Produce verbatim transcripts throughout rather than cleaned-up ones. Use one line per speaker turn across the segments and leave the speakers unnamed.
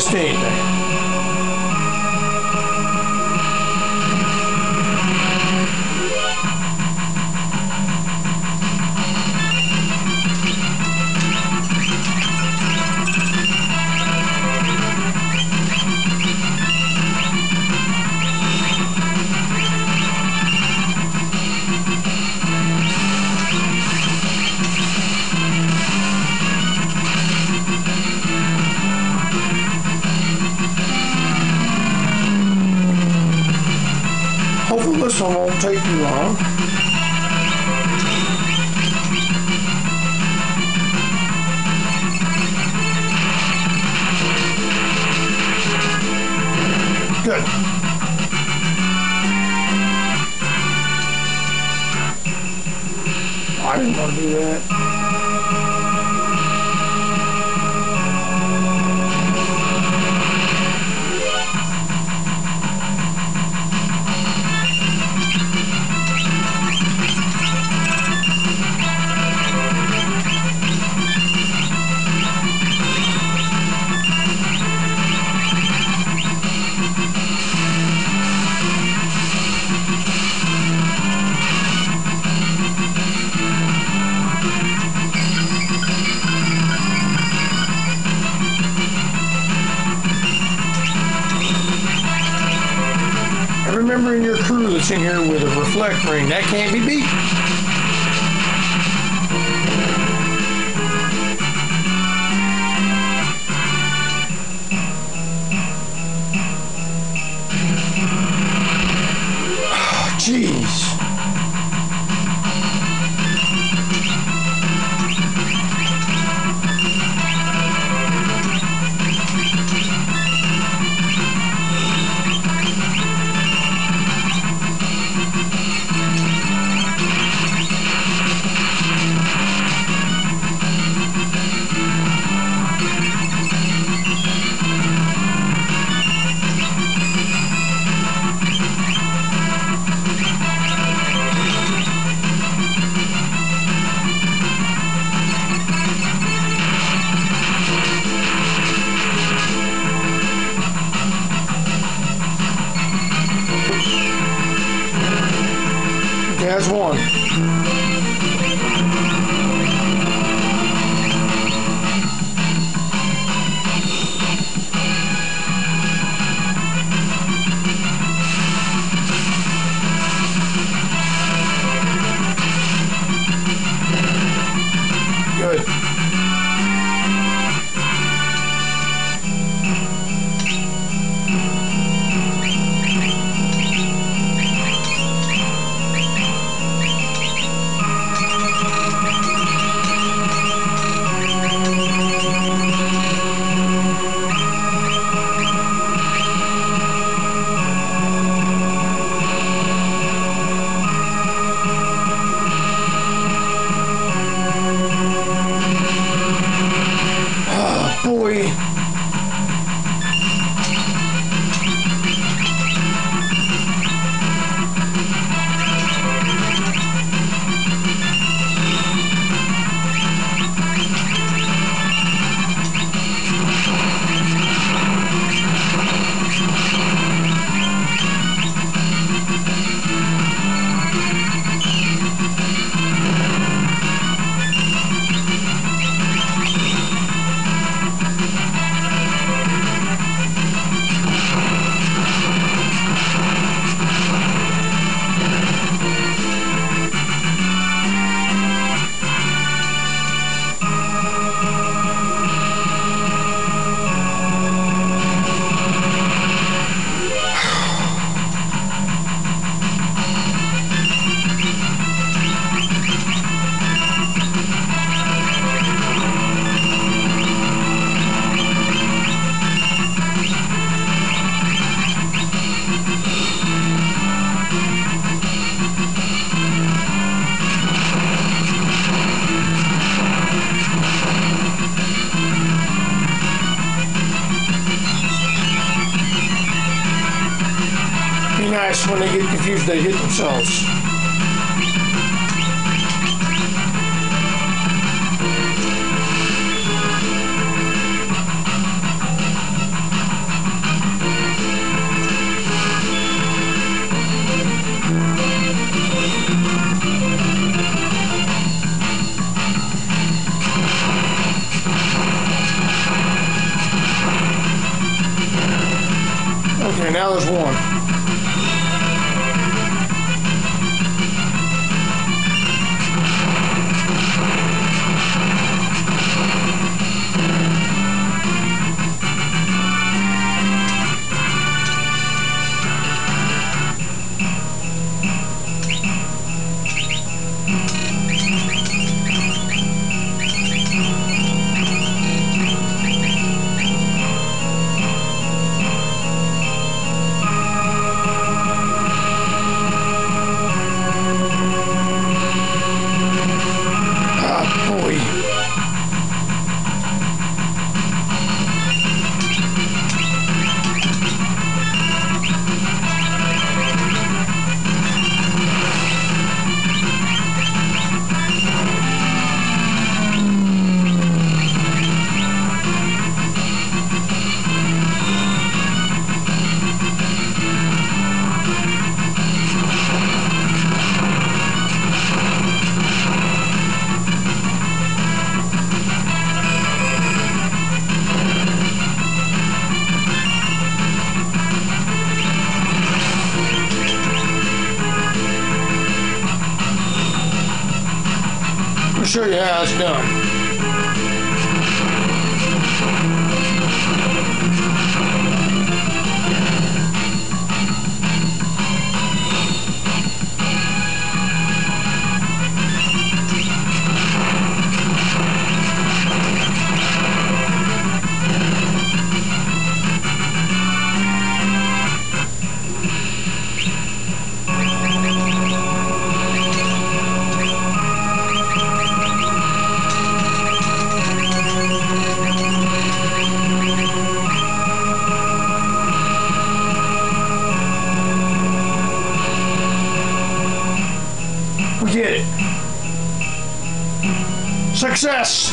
close to anything. Hopefully this one won't take too long. Good. I didn't want to do that. Remember in your crew that's in here with a reflect ring, that can't be beat. Oh, jeez. There's one. Good. Boy. Nice when they get confused, they hit themselves. Okay, now there's one. Show you how it's done. We did it. Success.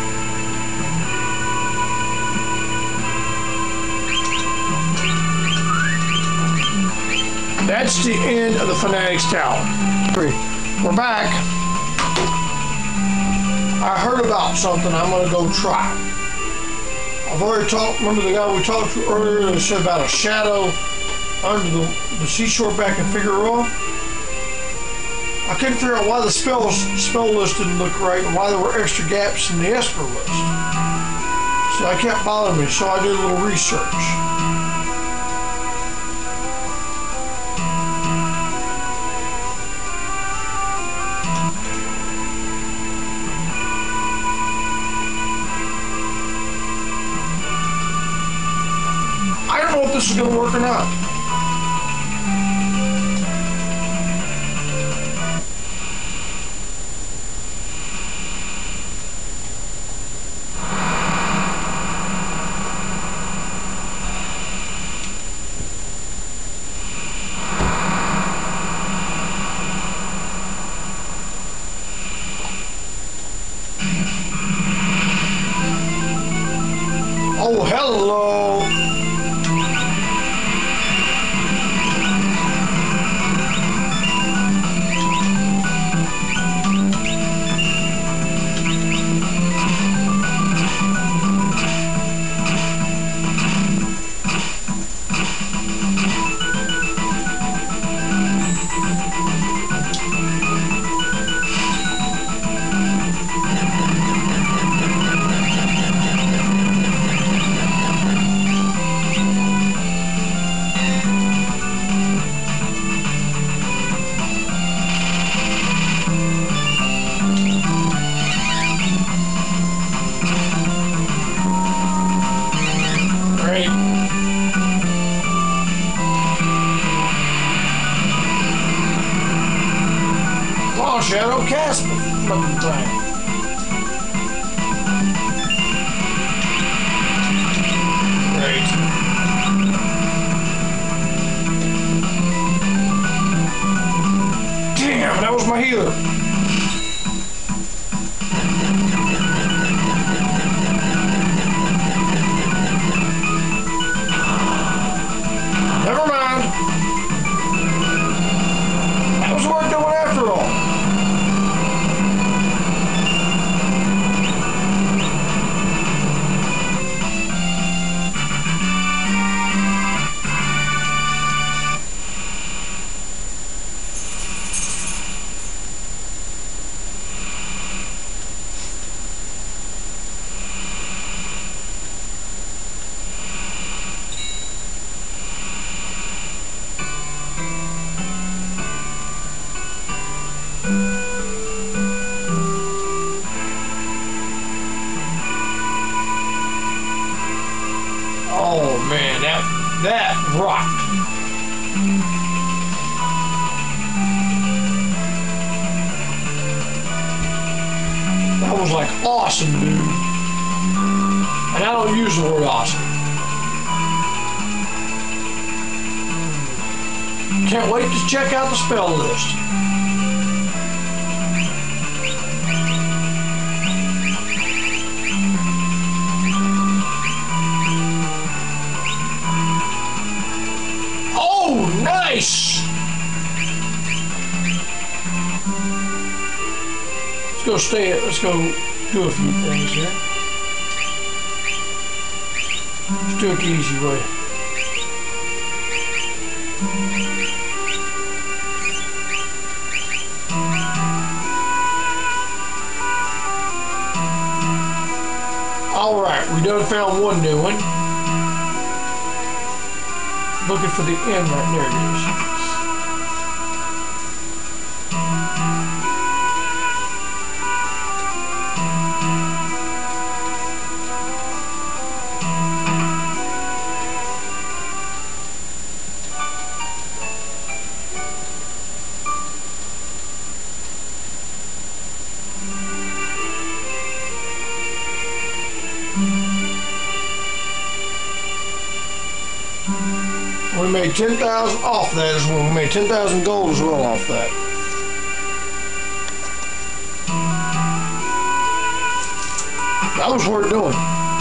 That's the end of the Fanatics Tower. We're back. I heard about something I'm going to go try. I've already talked, remember the guy we talked to earlier that said about a shadow under the, the seashore back in Figueroa? I couldn't figure out why the spell, spell list didn't look right and why there were extra gaps in the Esper list. So that kept bothering me, so I did a little research. I don't know if this is going to work or not. Oh, hello. Shadow cast fucking thing. Great. Damn, that was my healer. Never mind. That was worth doing after all. That was like awesome, dude. And I don't use the word awesome. Can't wait to check out the spell list. Oh, nice! Let's go stay, let's go do a few things here. Let's do it the easy way. Alright, we done found one new one. Looking for the end right there, it is. We made ten thousand off that as well. We made ten thousand gold as well off that. That was worth doing.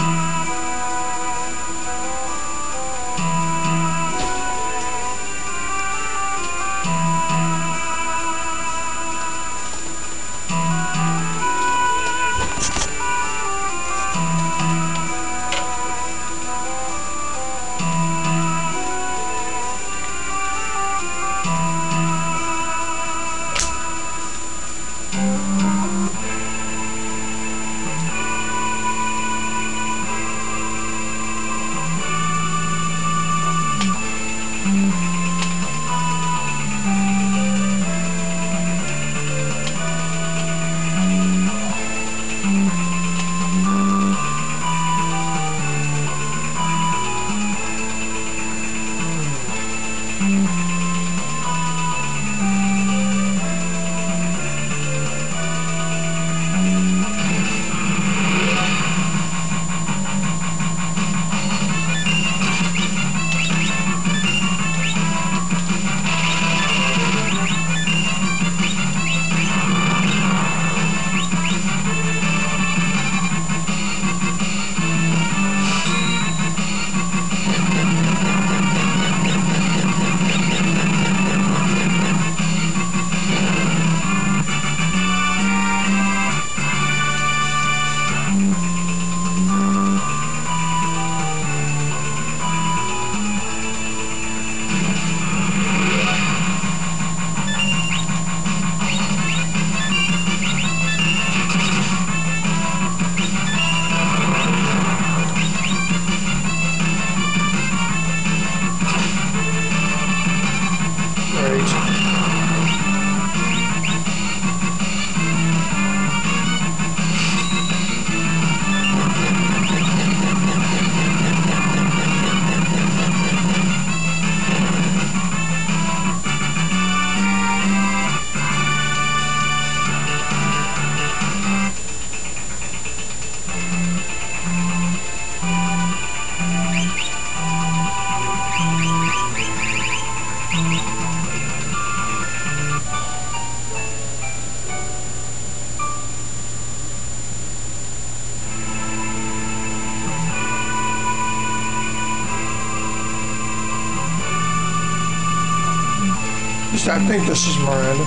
I think this is Miranda.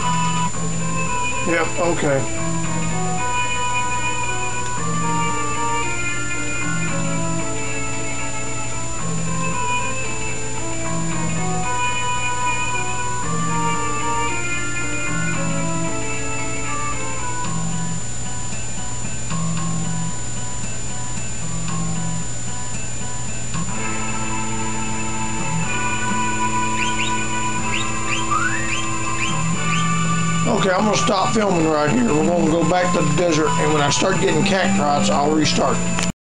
Yep, okay. Okay, I'm going to stop filming right here. We're going to go back to the desert, and when I start getting cacti, I'll restart.